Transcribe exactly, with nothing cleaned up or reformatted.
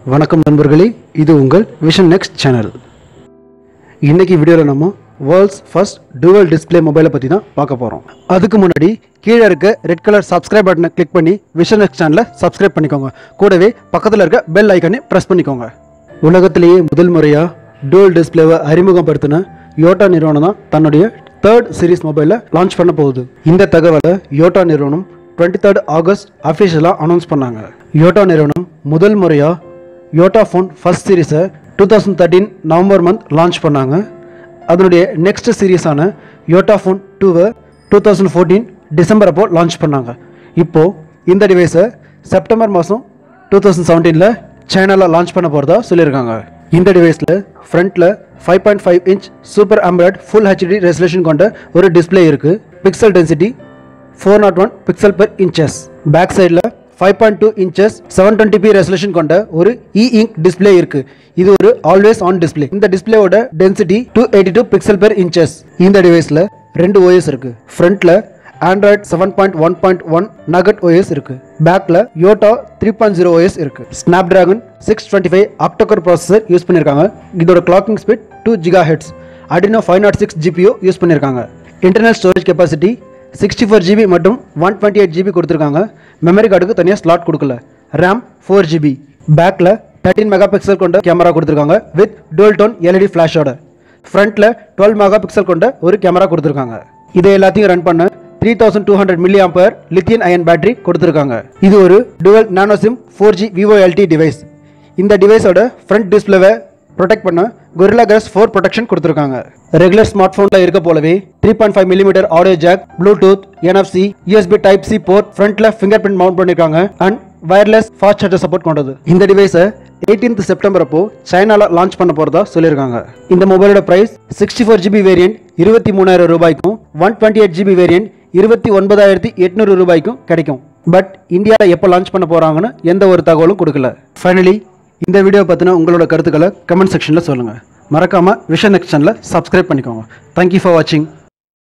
வணக்கம் நண்பர்களே, இது உங்கள் விஷன் நெக்ஸ்ட் சேனல். இன்னைக்கு வீடியோவில் நம்ம வேர்ல்ட்ஸ் ஃபர்ஸ்ட் டுவல் டிஸ்பிளே மொபைலை பற்றி தான் பார்க்க போகிறோம். அதுக்கு முன்னாடி கீழே இருக்க ரெட் கலர் சப்ஸ்கிரைப் பட்டனை கிளிக் பண்ணி விஷன் நெக்ஸ்ட் சேனலை சப்ஸ்கிரைப் பண்ணிக்கோங்க. கூடவே பக்கத்தில் இருக்க பெல் ஐக்கனை ப்ரெஸ் பண்ணிக்கோங்க. உலகத்திலேயே முதல் முறையாக டுவல் டிஸ்பிளேவை அறிமுகப்படுத்தின யோட்டா நிறுவனம் தான் தன்னுடைய தேர்ட் சீரீஸ் மொபைலை லான்ச் பண்ண போகுது. இந்த தகவலை யோட்டா நிறுவனம் டுவெண்ட்டி தேர்ட் ஆகஸ்ட் அஃபிஷியலாக அனௌன்ஸ் பண்ணாங்க. யோட்டா நிறுவனம் முதல் முறையாக யோட்டா ஃபோன் ஃபர்ஸ்ட் சீரீஸை two thousand thirteen November month launch பண்ணாங்க. அதனுடைய நெக்ஸ்ட் சீரீஸான யோட்டா ஃபோன் டூவை டூ தௌசண்ட் ஃபோர்டீன் டிசம்பர் அப்போ லான்ச் பண்ணாங்க. இப்போது இந்த டிவைஸை செப்டம்பர் மாதம் டூ தௌசண்ட் செவன்டீனில் சைனாவில் லான்ச் பண்ண போகிறதா சொல்லியிருக்காங்க. இந்த டிவைஸில் ஃப்ரண்ட்டில் five point five inch super AMOLED full HD resolution கொண்ட ஒரு டிஸ்பிளே இருக்குது. Pixel density four not one pixel per inches. Back சைடில் five point two inches seven twenty P resolution கொண்ட ஒரு இ இங்க் டிஸ்பிளே இருக்கு. இது ஒரு ஆல்வேஸ் ஆன் டிஸ்பிளே. இந்த டிஸ்பிளேவோட density two eighty two pixel per inches. இந்த டிவைஸில் ரெண்டு ஓஎஸ் இருக்கு. ஃப்ரண்ட்ல Android seven point one point one Nougat OS இருக்கு. பேக்ல Yota three point zero OS இருக்கு. Snapdragon six twenty five octacore processor use பண்ணியிருக்காங்க. இதோட clocking speed two gigahertz. Adreno five naught six GPU use பண்ணியிருக்காங்க. Internal storage capacity sixty four GB மற்றும் one twenty eight GB கொடுத்துருக்காங்க. Memory கார்டுக்கு தனியாக slot கொடுக்கல. RAM four GB. பேக்கில் thirteen megapixel கொண்ட கேமரா கொடுத்துருக்காங்க வித் டுவெல் டோன் எல்இடி ஃப்ளாஷோட. ஃப்ரண்ட்டில் டுவெல் மெகா பிக்சல் கொண்ட ஒரு கேமரா கொடுத்துருக்காங்க. இதை எல்லாத்தையும் ரன் பண்ண three thousand two hundred milliampere lithium ion battery கொடுத்துருக்காங்க. இது ஒரு dual nano SIM four G VoLTE device. இந்த டிவைஸோட ஃப்ரண்ட் டிஸ்பிளேவை ப்ரொடெக்ட் பண்ண கொரில்லா கிளாஸ் ஃபோர் ப்ரொடெக்ஷன் கொடுத்துருக்காங்க. ரெகுலர் ஸ்மார்ட் ஃபோனில் இருக்க போலவே three point five millimetre audio jack, Bluetooth, NFC, USB type C port, ஃப்ரண்ட்ல ஃபிங்கர் பிரிண்ட் மவுண்ட் பண்ணிருக்காங்க and wireless fast charger support கொண்டது. இந்த டிவைஸை எயிட்டீன்த் செப்டம்பர் அப்போ சைனால லான்ச் பண்ண போறதா சொல்லியிருக்காங்க. இந்த மொபைலோட price sixty four GB variant இருபத்தி மூணாயிரம் ரூபாய்க்கும் one twenty eight GB variant இருபத்தி ஒன்பதாயிரத்தி எட்நூறு ரூபாய்க்கும் கிடைக்கும். பட் இந்தியாவில் எப்போ லான்ச் பண்ண போறாங்கன்னு எந்த ஒரு தகவலும் கொடுக்கல. ஃபைனலி இந்த வீடியோ பற்றின உங்களோட கருத்துக்களை கமெண்ட் செக்ஷனில் சொல்லுங்கள். மறக்காமல் விஷன் நெக்ஸ்ட் சேனலை சப்ஸ்கிரைப் பண்ணிக்கோங்க. தேங்க்யூ ஃபார் வாட்சிங்.